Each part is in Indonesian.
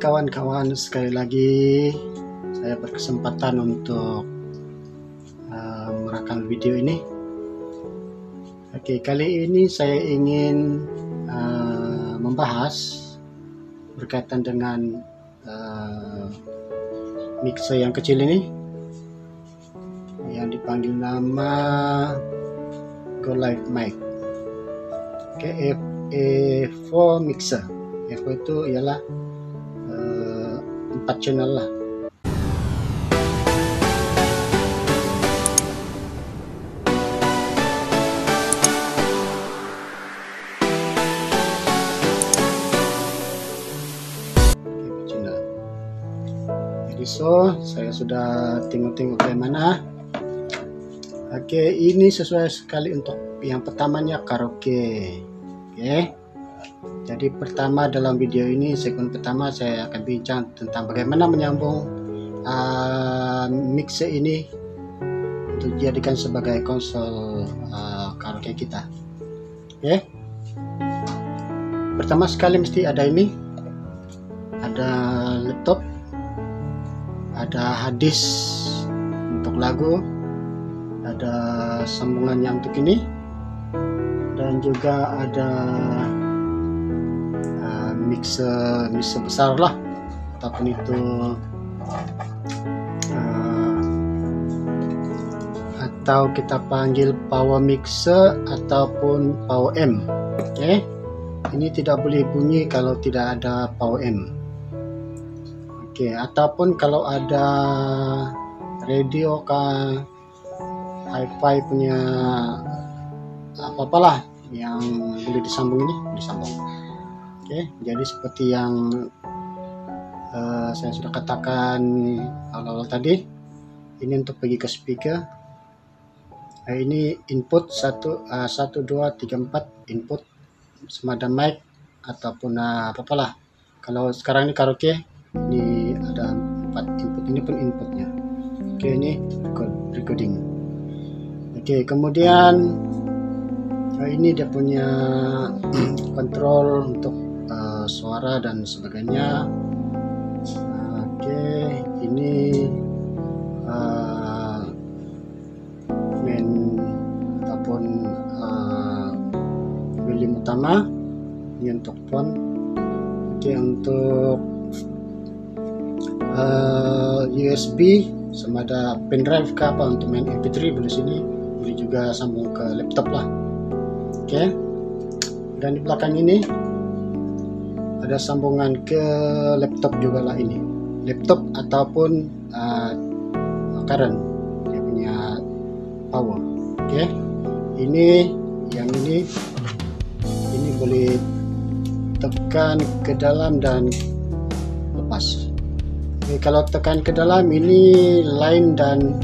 kawan-kawan, sekali lagi saya berkesempatan untuk merekam video ini. Oke, kali ini saya ingin membahas berkaitan dengan mixer yang kecil ini yang dipanggil nama Go-Live Mic. Oke, FE4 mixer. FE itu ialah 4 channel lah. Jadi saya sudah tengok-tengok bagaimana. Oke, ini sesuai sekali untuk yang pertamanya karaoke. Oke, jadi pertama dalam video ini, segmen pertama saya akan bincang tentang bagaimana menyambung mixer ini untuk dijadikan sebagai konsol karaoke kita. Oke, pertama sekali mesti ada ini, ada laptop, ada hard disk untuk lagu, ada sambungannya untuk ini, dan juga ada mixer besar lah, ataupun itu atau kita panggil power mixer ataupun power amp. Oke, ini tidak boleh bunyi kalau tidak ada power amp. Oke, ataupun kalau ada radio kah, hi-fi punya apa-apalah yang boleh disambung, ini disambung. Oke, jadi seperti yang saya sudah katakan awal-awal tadi, ini untuk pergi ke speaker. Ini input 1, 2, 3, 4 input, sama ada mic ataupun apa-apalah. Kalau sekarang ini karaoke, ini ada 4 input, ini pun inputnya. Oke, ini recording. Oke, kemudian ini dia punya kontrol untuk suara dan sebagainya. Oke, ini main ataupun volume utama, ini untuk phone. Oke, untuk USB sama ada pendrive ke apa untuk main MP3 boleh sini, boleh juga sambung ke laptop lah. Oke, dan di belakang ini ada sambungan ke laptop juga lah, ini laptop ataupun current, dia punya power. Oke, ini yang ini boleh tekan ke dalam dan lepas. Oke, kalau tekan ke dalam ini line dan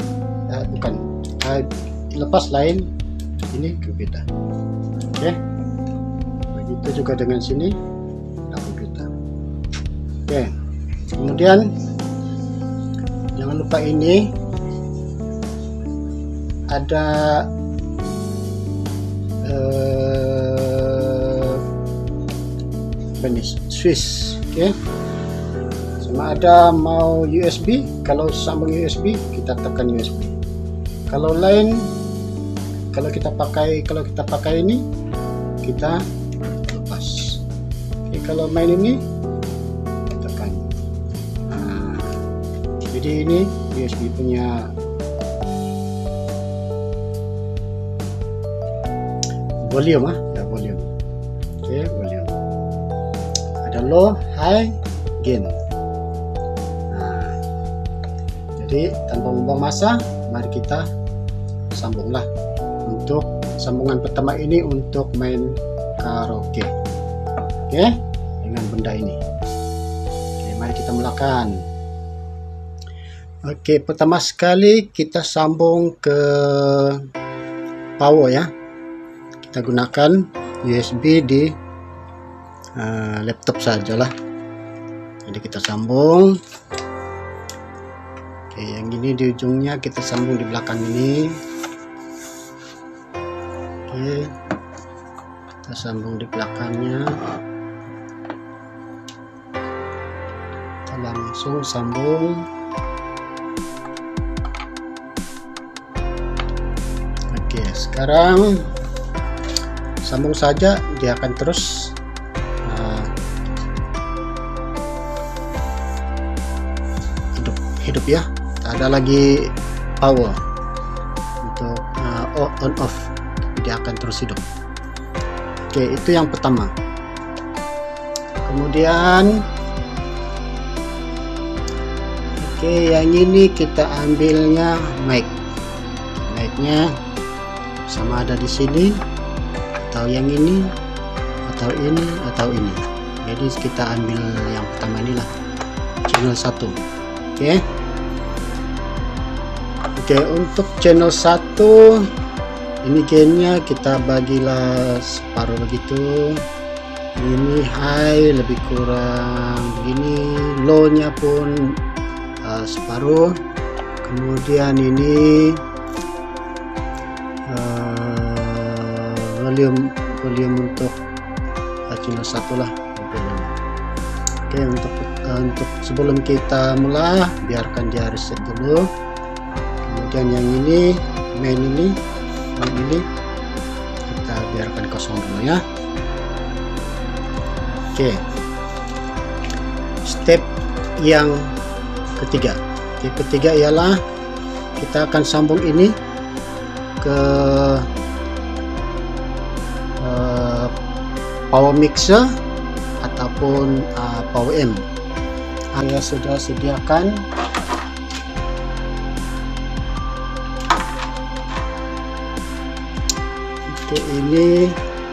lepas line, ini berbeda. Oke, begitu juga dengan sini, berbeda. Oke, kemudian jangan lupa ini ada switch. Oke, sama ada mau USB. Kalau sambung USB, kita tekan USB. Kalau line, kalau kita pakai ini, kita lepas. Oke, kalau main ini tekan. Jadi ini USB punya volume, ada volume. Oke, volume. Ada low, high, gain. Jadi tanpa membuang masa, mari kita sambunglah. Untuk sambungan pertama ini untuk main karaoke. Oke, dengan benda ini. Oke, mari kita mulakan. Oke, pertama sekali kita sambung ke power ya. Kita gunakan USB di laptop sajalah. Jadi kita sambung. Oke, yang ini di ujungnya kita sambung di belakang ini. Oke, kita sambung di belakangnya. langsung sambung. Oke, sekarang sambung saja, dia akan terus hidup ya, tak ada lagi power untuk on off, dia akan terus hidup. Oke, itu yang pertama. Kemudian yang ini kita ambilnya mic-nya sama ada di sini, atau yang ini, atau ini, atau ini. Jadi kita ambil yang pertama inilah, channel 1. Oke, untuk channel 1 ini gainnya kita bagilah separuh begitu. Ini high lebih kurang begini, low-nya pun separuh. Kemudian ini volume untuk channel 1 lah. Oke, untuk sebelum kita mulai, biarkan dia reset dulu. Kemudian yang ini main ini kita biarkan kosong dulu ya. Oke, step yang ketiga. Ketiga ialah kita akan sambung ini ke power mixer ataupun power amp. Saya sudah sediakan ini,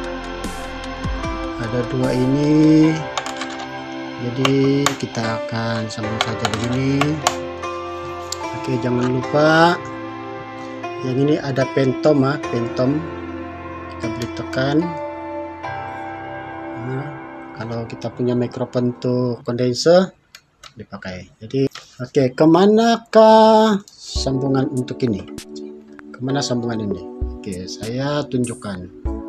ada dua ini, jadi kita akan sambung saja begini. Oke, jangan lupa yang ini ada pentom kita beri tekan. Kalau kita punya mikrofon untuk kondenser dipakai. Jadi oke, kemanakah sambungan untuk ini? Kemana sambungan ini? Oke, saya tunjukkan.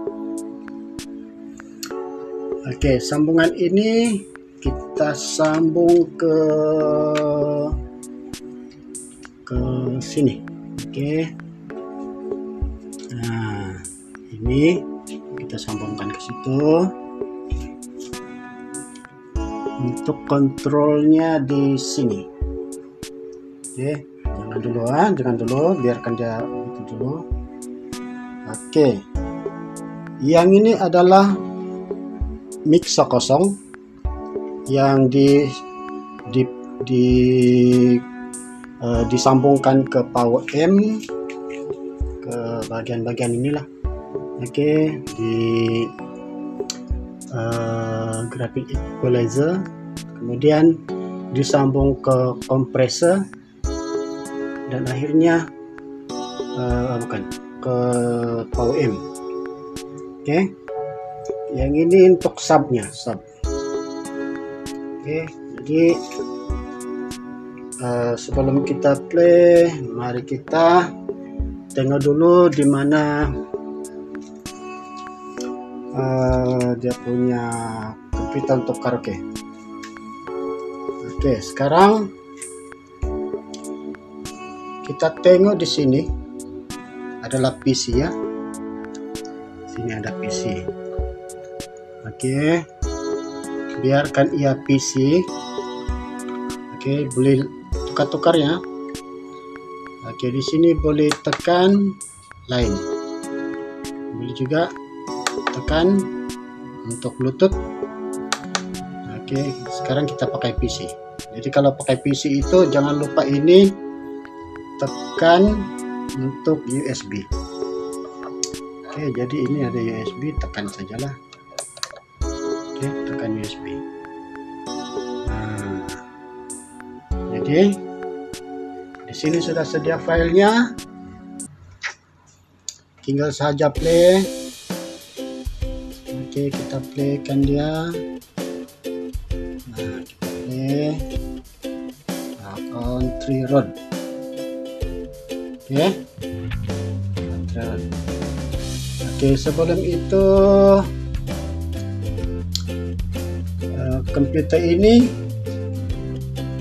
Oke, sambungan ini kita sambung ke sini. Oke, nah ini kita sambungkan ke situ. Untuk kontrolnya di sini. Oke, jangan dulu, biarkan dia itu dulu. Oke, yang ini adalah mixer kosong yang disambungkan ke power amp, ke bagian-bagian inilah. Oke, di graphic equalizer, kemudian disambung ke kompresor, dan akhirnya ke power amp. Oke, yang ini untuk subnya. Oke, jadi sebelum kita play, mari kita tengok dulu di mana dia punya komputer untuk karaoke. Oke, sekarang kita tengok di sini adalah PC ya. Sini ada PC. Oke, biarkan ia PC. Oke, boleh tukar-tukar ya. Oke, di sini boleh tekan lain. Boleh juga tekan untuk Bluetooth. Oke, sekarang kita pakai PC. Jadi kalau pakai PC itu jangan lupa ini tekan untuk USB. Oke, jadi ini ada USB, tekan sajalah. Oke, tekan USB. Nah, jadi di sini sudah sedia filenya, tinggal saja play. Oke, kita playkan dia. Nah, kita play Country Road. Oke, Country Road. Oke, sebelum itu komputer ini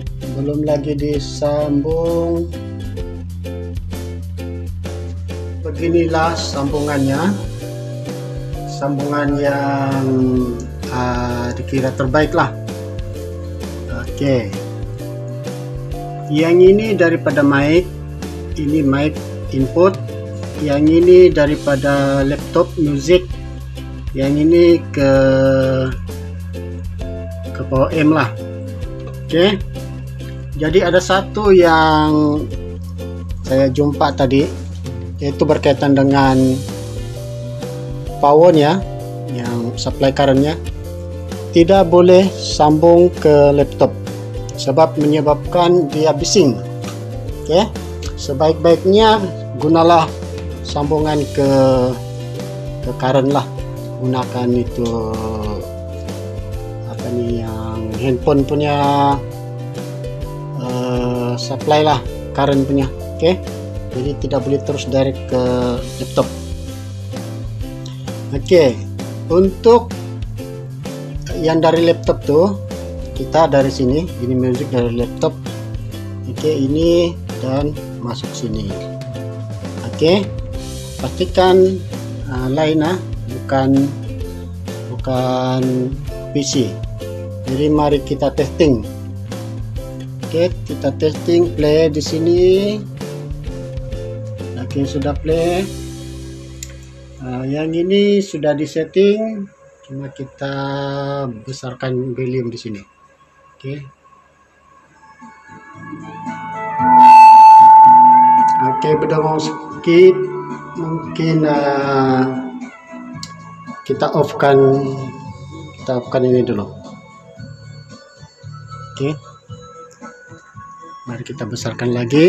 belum lagi disambung. Beginilah sambungan yang dikira terbaik lah. Oke, yang ini daripada mic, ini mic input, yang ini daripada laptop music, yang ini ke power amp lah. Oke, jadi ada satu yang saya jumpa tadi, yaitu berkaitan dengan powernya, yang supply currentnya tidak boleh sambung ke laptop sebab menyebabkan dia bising. Oke, sebaik-baiknya gunalah sambungan ke current lah, gunakan itu apa nih, yang handphone punya supply lah, current punya. Oke, jadi tidak boleh terus direct ke laptop. Oke, untuk yang dari laptop tuh kita dari sini, ini music dari laptop. Oke, ini dan masuk sini. Oke, pastikan line bukan PC. Jadi mari kita testing. Oke, kita testing, play di sini. Oke, sudah play. Yang ini sudah disetting, cuma kita besarkan volume di sini. Oke. Oke, udah mau skip, mungkin kita offkan ini dulu. Oke, mari kita besarkan lagi.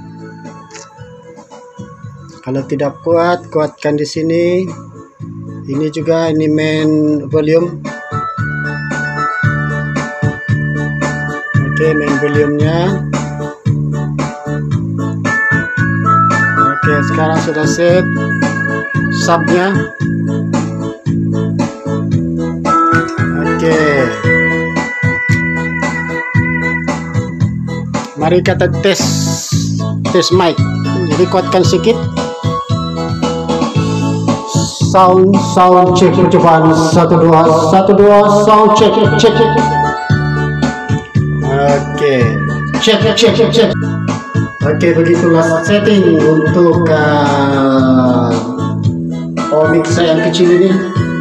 Kalau tidak kuatkan di sini. Ini juga, ini main volume. Oke, main volumenya. Oke, sekarang sudah set subnya. Oke, mari kita tes mic. Jadi kuatkan sedikit. Sound check, percobaan 1 2 sound check. Oke, check. Oke, begitulah setting untuk mixer yang kecil ini.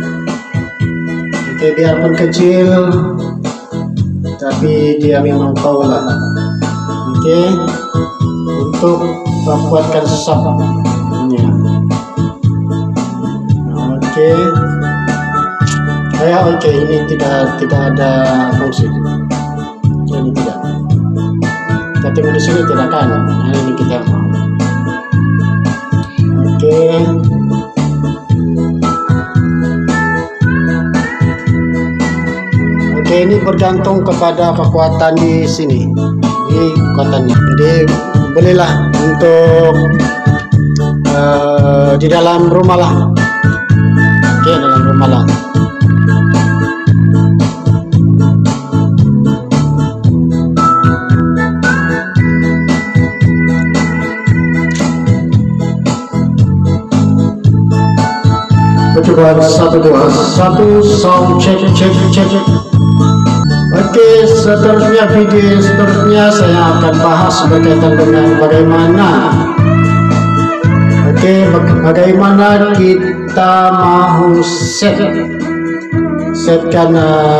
Oke, biarpun kecil tapi dia memang tahu lah. Oke, untuk membuatkan subnya. Oke, ini tidak ada fungsi. Ini tidak. Kita tunggu di sini tidak kan? Nah, ini kita mau. Oke, ini bergantung kepada kekuatan di sini. Ini kekuatannya. Jadi bolehlah untuk di dalam rumah lah. Oke, dalam rumah lah. Coba 1 2 1 sound check. Oke, seterusnya video seterusnya saya akan bahas berkaitan dengan bagaimana kita mau setkan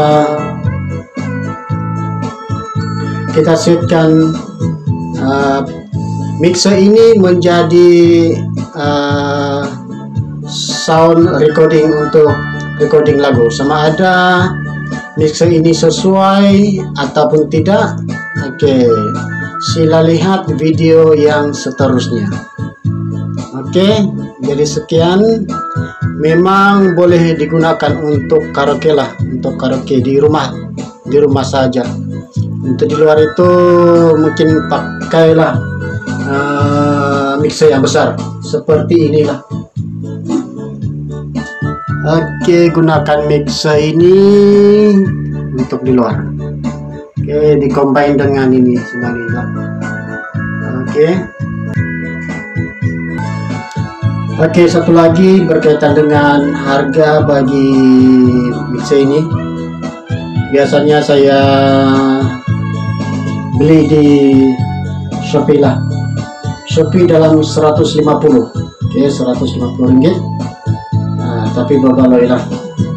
mixer ini menjadi sound recording untuk recording lagu, sama ada mixer ini sesuai ataupun tidak. Oke, sila lihat video yang seterusnya. Oke, jadi sekian. Memang boleh digunakan untuk karaoke lah, untuk karaoke di rumah saja. Untuk di luar itu mungkin pakailah mixer yang besar seperti inilah. Oke, gunakan mixer ini untuk di luar. Oke. Oke, di-combine dengan ini semua ini lah. Oke. Oke, satu lagi berkaitan dengan harga bagi mixer ini. Biasanya saya beli di Shopee lah. Shopee dalam 150. Oke, 150 ringgit. Nah, tapi berbaloi lah.